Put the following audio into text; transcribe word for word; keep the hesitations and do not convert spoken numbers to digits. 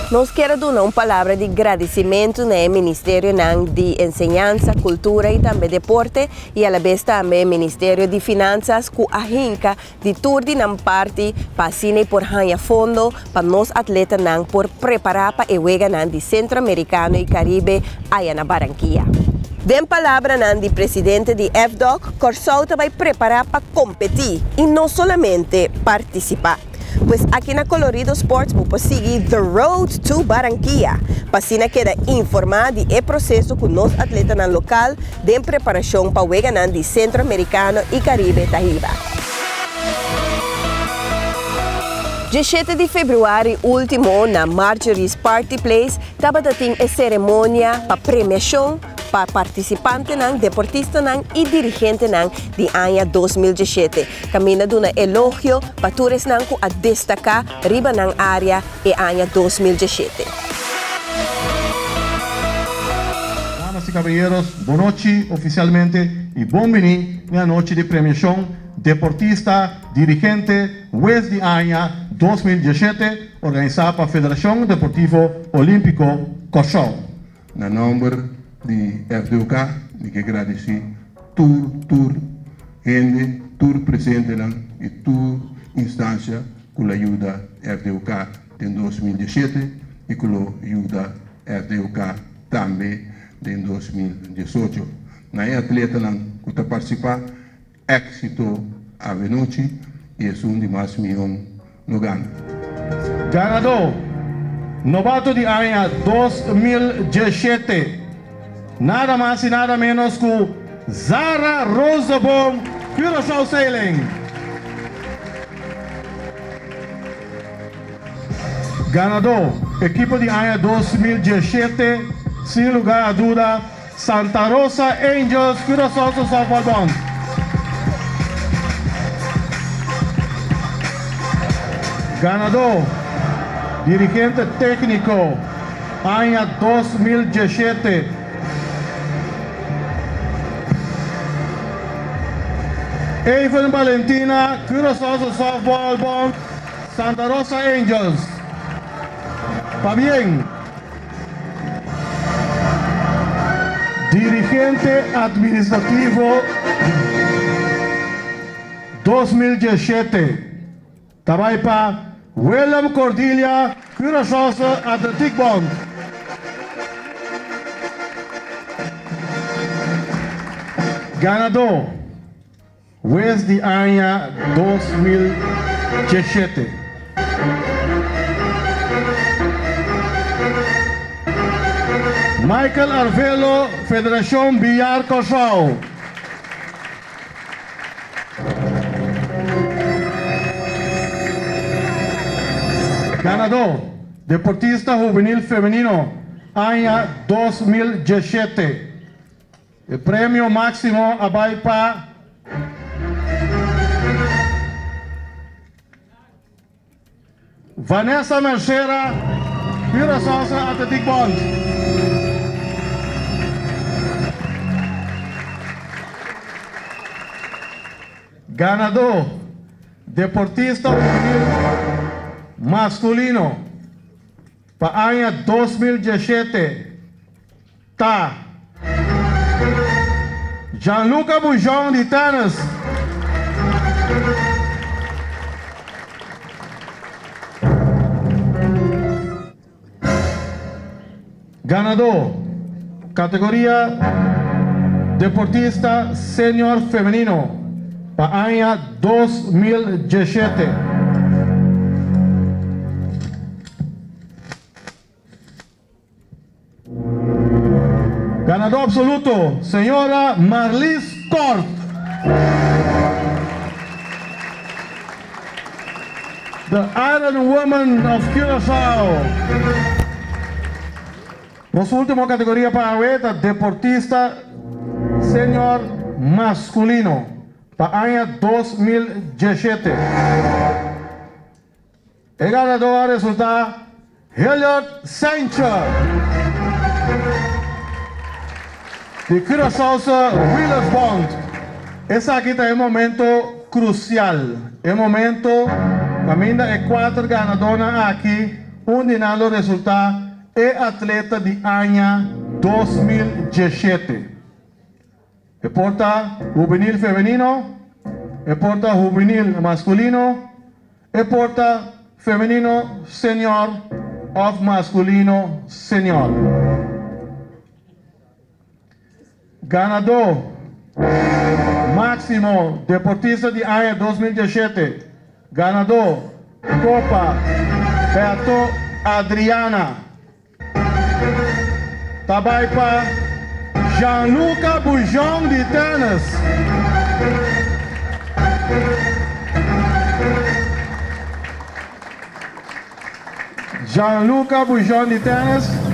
Nós queremos dar uma palavra de agradecimento no Ministério de Enseñanza, Cultura e também Deporte e a vez também Ministério de Finanças com a rinca de tudo na parte para cine por ganhar fundo para nós atletas não por preparar para o jogo de Centro-Americano e Caribe aí na Barranquilla. Den palavra do presidente de F D O C, Corsau vai preparar para competir e não somente participar. Pois aqui na Colorido Sports vamos seguir The Road to Barranquilla, para assim queda informar de o processo com os atletas no local de preparação para o jogo de Centro-Americano e Caribe Tahiba. dezessete de fevereiro último na Marjorie's Party Place estava tendo a cerimônia para premiação para participantes, deportistas e dirigentes de ano dois mil e dezessete. Camina de um elogio para todos a destacar riba na área e ano dois mil e dezessete. Damas y caballeros, boa noite oficialmente y bienvenidos a la noche de premiación deportista dirigente West de año dois mil e dezessete organizada por la Federación Deportivo Olímpico Corsau. Na nombre de F D O C, de que agradecer toda tur gente, todo presente e toda instância com a ajuda F D O C em dois mil e dezessete e com a ajuda F D O C também em dois mil e dezoito. Na atleta que está participando, éxito a noite e é um de mais milhão no ganho. Ganador, novato de año dois mil e dezessete. Nada mais e nada menos que Zara Rosenbaum, Curaçao Sailing. Ganador, equipo de año dois mil e dezessete, sem lugar a dúvida, Santa Rosa Angels, Curaçao Softball Bond. Ganador, dirigente técnico, año dois mil e dezessete, Evan Valentina, Curaçao Softball Bond, Santa Rosa Angels. ¿Va bien? Dirigente administrativo dois mil e dezessete. Tabaipa, William Cordelia, Curaçao Athletic Bond. Ganador, West de año dois mil e dezessete. Michael Arvelo, Federação Billar Corsau. Ganador, deportista juvenil femenino, año dois mil e dezessete. El premio máximo vai para Vanessa Mercera, Curaçao Athletic Bond. Ganador, deportista masculino, para año dois mil e dezessete, tá Gianluca Bujon de tênis. Ganador, categoria deportista sênior feminino, para año dois mil e dezessete. Ganador absoluto, senhora Marlis Cort. The Iron Woman of Curaçao. Nossa última categoria para a deportista sênior masculino, para año dois mil e dezessete. O ganador resulta Hilliard Sancher, de Curaçao Wheelers Bond. Esse aqui é um momento crucial. É um momento, caminha é quatro ganadores aqui. onde o resultado é atleta de ano dois mil e dezessete. É porta juvenil feminino, é porta juvenil masculino, é porta feminino senior of masculino senior. Ganador máximo deportista de año dois mil e dezessete. Ganador Copa Beato Adriana. Tabaipa Gianluca Bujon de tênis. Gianluca Bujon de tênis.